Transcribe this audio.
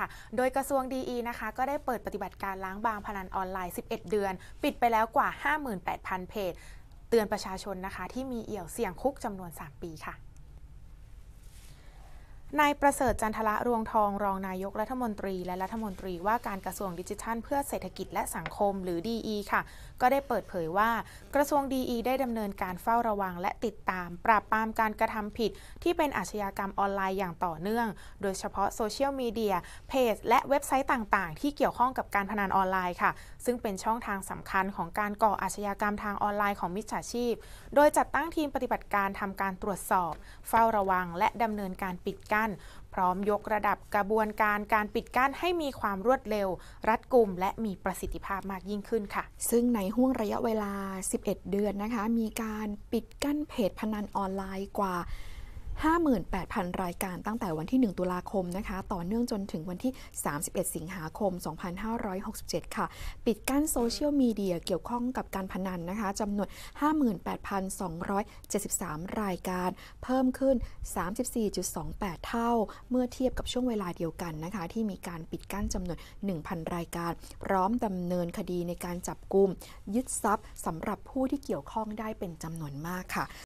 ค่ะโดยกระทรวงดีนะคะก็ได้เปิดปฏิบัติการล้างบางพนันออนไลน์11เดือนปิดไปแล้วกว่า 58,000 เพจเตือนประชาชนนะคะที่มีเอี่ยวเสี่ยงคุกจำนวน 3 ปีค่ะนายประเสริฐจันทระรวงทองรองนายกรัฐมนตรีและรัฐมนตรีว่าการกระทรวงดิจิทัลเพื่อเศรษฐกิจและสังคมหรือดีค่ะก็ได้เปิดเผยว่ากระทรวงดีได้ดำเนินการเฝ้าระวังและติดตามปราบปรามการกระทำผิดที่เป็นอาชญากรรมออนไลน์อย่างต่อเนื่องโดยเฉพาะโซเชียลมีเดียเพจและเว็บไซต์ต่างๆที่เกี่ยวข้องกับการพนันออนไลน์ค่ะซึ่งเป็นช่องทางสำคัญของการก่ออาชญากรรมทางออนไลน์ของมิจฉาชีพโดยจัดตั้งทีมปฏิบัติการทำการตรวจสอบเฝ้าระวังและดำเนินการปิดกั้นพร้อมยกระดับกระบวนการการปิดกั้นให้มีความรวดเร็วรัดกุมและมีประสิทธิภาพมากยิ่งขึ้นค่ะซึ่งในห่วงระยะเวลา11เดือนนะคะมีการปิดกั้นเพจพนันออนไลน์กว่า58,000 รายการตั้งแต่วันที่1ตุลาคมนะคะต่อเนื่องจนถึงวันที่31สิงหาคม2567ค่ะปิดกั้นโซเชียลมีเดียเกี่ยวข้องกับการพนันนะคะจำนวน 58,273 รายการเพิ่มขึ้น 34.28 เท่าเมื่อเทียบกับช่วงเวลาเดียวกันนะคะที่มีการปิดกั้นจำนวน 1,000 รายการพร้อมดำเนินคดีในการจับกุมยึดทรัพย์สำหรับผู้ที่เกี่ยวข้องได้เป็นจำนวนมากค่ะ